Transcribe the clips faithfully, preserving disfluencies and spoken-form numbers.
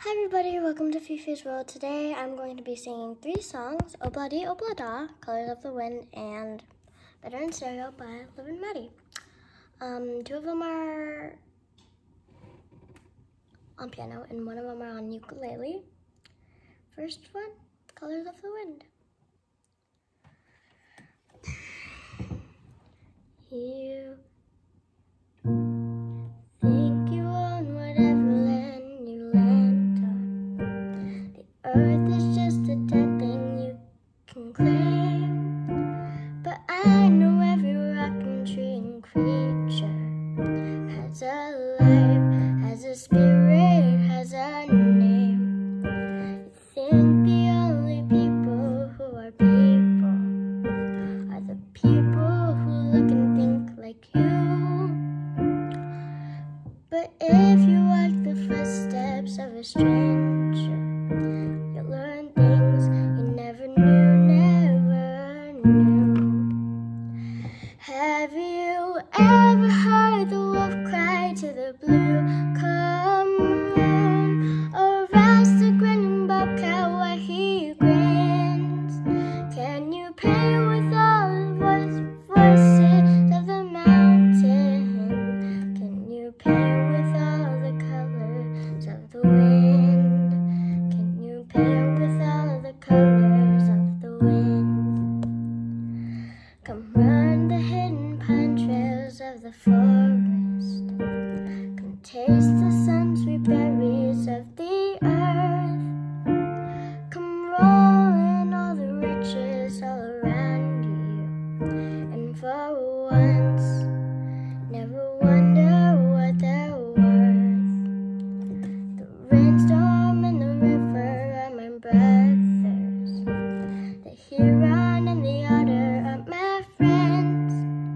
Hi everybody, welcome to FIFI'S World. Today I'm going to be singing three songs, Obladi Oblada, Colors of the Wind, and Better in Stereo by Liv and Maddie. Um, two of them are on piano and one of them are on ukulele. First one, Colors of the Wind. You think you own whatever land you land on. The earth is just a dead thing you can claim. But I know every rock and tree and creature has a life, has a spirit, has a name. You think the only people who are people are the people who look and think like you. But if you walk the footsteps of a stranger, you'll learn things you never knew, never knew. Have you ever heard the wolf cry to the blue come moon, or ask the grinning bobcat why he grins? Can you paint with all the voice, voices of the mountain? Can you paint with all the colors of the wind? Can you paint with all the colors of the wind? Come run the hidden pine trails of the forest. Come taste the sun-sweet berries of the earth. Come roll in all the riches all around you, and for once, never wonder what they're worth. The rainstorm and the river are my brothers. The Huron and the otter are my friends.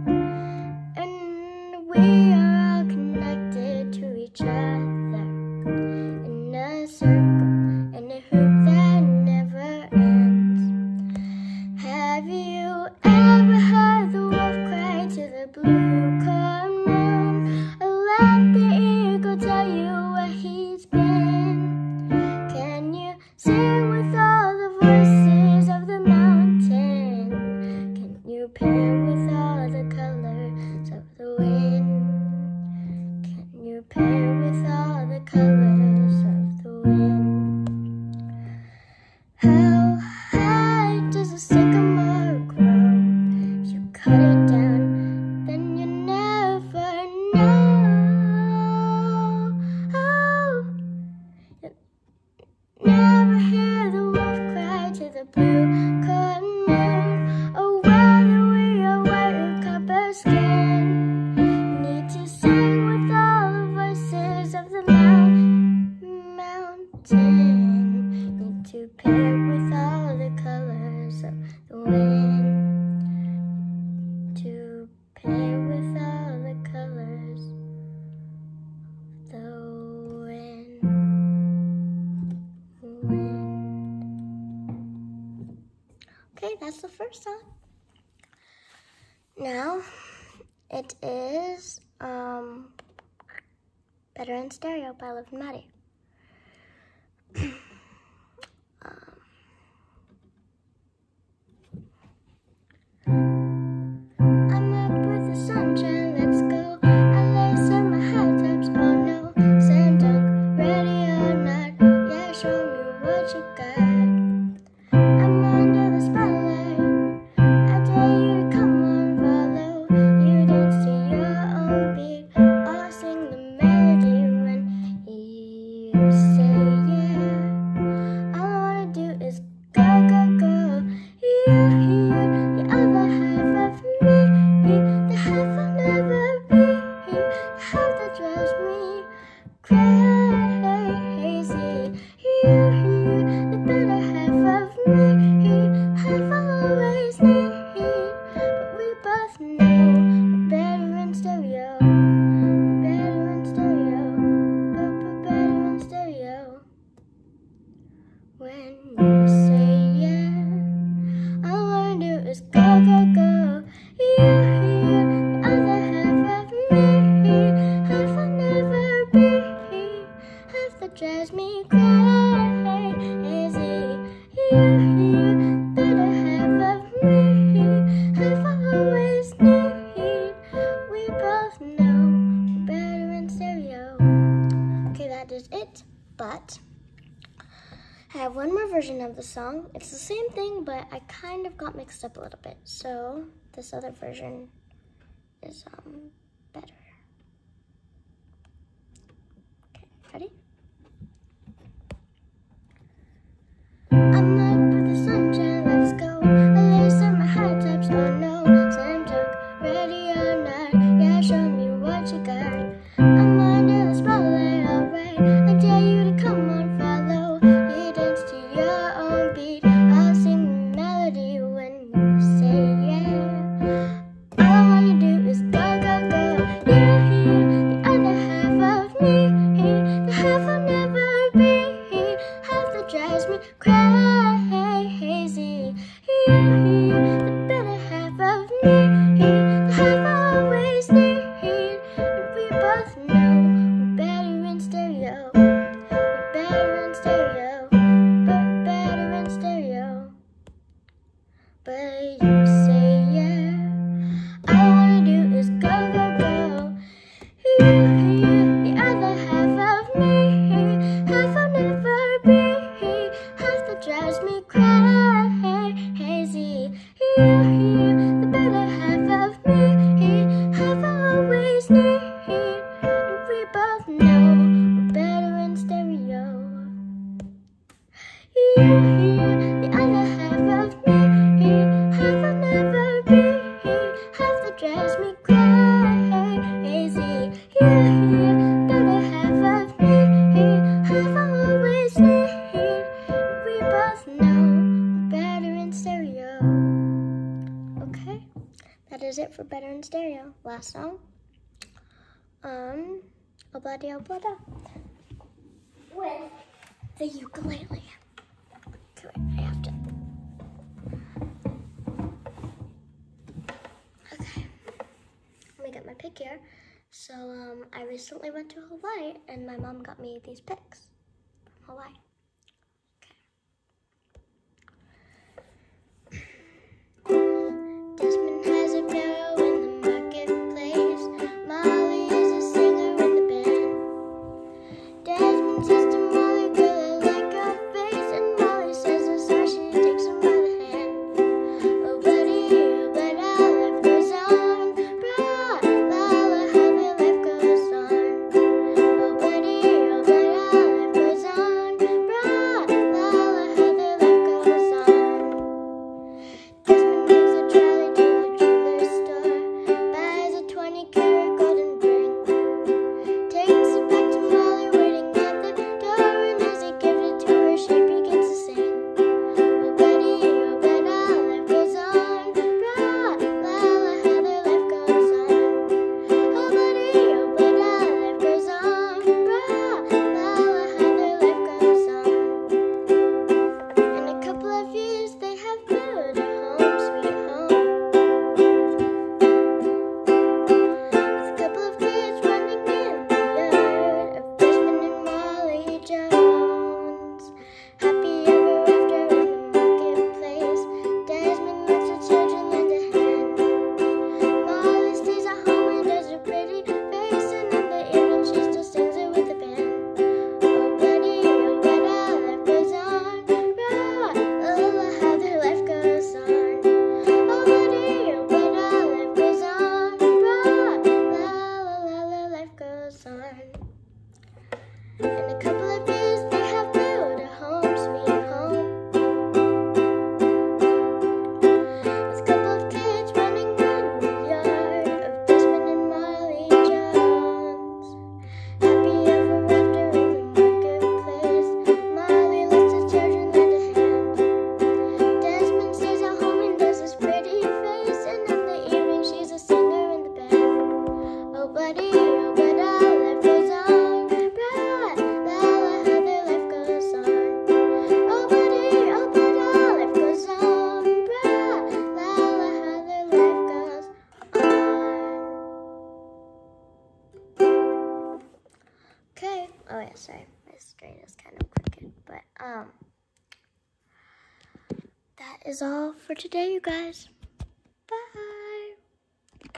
And we are all connected to each other in a circle, in a hoop that never ends. Have you ever heard the wolf cry to the blue corn moon, or let the eagle tell you where he's been? Can you sing with all the voices of the mountain? Can you paint with all the colors of the wind? Can you paint with all the colors of the wind? How high does a sycamore grow? If you cut it down, then you never know. Oh, you never hear the wolf cry to the blue corn moon, or whether we are white or copper skin. Need to sing with all the voices of the mount mountain. Need to paint with all the colors of the wind. To paint with all the colors of the wind. Wind. Okay, that's the first song. Now it is um, Better in Stereo by Liv and Maddie. um, I'm up with the sunshine, let's go. I lace up my high tops, oh no. Slam dunk, ready or not, yeah, show me what you got. I'm under the spotlight, I dare you to come on, follow. You dance to your own beat, I'll sing the melody when you say yeah. All I wanna do is go, go, go. You, you, the other half half that drives me crazy. You, you, better half of me, half I always need. We both know we're better in stereo. Okay, that is it, but I have one more version of the song. It's the same thing, but I kind of got mixed up a little bit. So this other version is um better. Okay, ready? I'm up with the sunshine, let's go. I lace up my high tops, oh no. Slam dunk, ready or not, yeah, show me what you got. I'm under the spotlight, alright. I dare you to come on, follow. You dance to your own beat. I'll sing the melody when you say yeah. All I wanna do is go, go, go. You're here, the other half of me, the half I'll never be, half that drives me crazy. You're here, the better half of me, the half I always need. And we both know we're better in stereo. We're better in stereo. We're better in stereo. But you say yeah. All I wanna do is go, go, go. You're here, the other half of me, half I'll never be, half that drives me crazy. You're here, the better half of me, half I always need. And we both know we're better in stereo. You're here, the other half of me, half I'll never be, half that drives me crazy. You're here, better half of me, half I always need. We both know we're better in stereo. Okay, that is it for better in stereo. Last song. Um, Obladi Oblada with the ukulele. Okay, wait, I have to. Okay, let me get my pick here. So, um, I recently went to Hawaii, and my mom got me these picks from Hawaii. Desmond has a barrow in the marketplace. Molly is a singer in the band. Desmond says to Molly, girl, I like your face. And Molly says, oh, sorry, she takes him by the hand. Oh, buddy, oh, but our life goes on. Bra, la, la, how their life goes on. Oh, buddy, oh, but our life goes on. Bra, la, la, how their life goes on. Desmond gives a trolley to the jeweler's store, buys a twenty karat golden ring, takes it back to Molly waiting at the door, and as he gives it to her, she begins to sing. Oh, buddy, oh, but our life goes on. Bra, la, la, how their life goes on. Oh, buddy, oh, but our life goes on. Bra, la, la, how their life goes on. In a couple of years, they have built a home, sweet home, with a couple of kids running in the yard of Desmond and Molly Jones. Happy ever after in the marketplace. Desmond lets her children lend a hand. Molly stays at home and does her pretty face, and in the evening she still sings it with the band. Oh, buddy, oh, but our life goes on. Rah, la, la, how their life goes on. Oh, buddy, oh, but our life goes on. Rah, la, la, la, la, life goes on. In a couple of years, they have built a home, sweet home, with a couple of kids running in the yard of Desmond and Molly Jones. Happy ever after in the marketplace. Molly lets the children lend a hand. Desmond stays at home and does his pretty face, and in the evening she's a singer in the band. Oh, buddy, oh, but our life goes on. Bra, la, screen is kind of crooked, but um, that is all for today, you guys.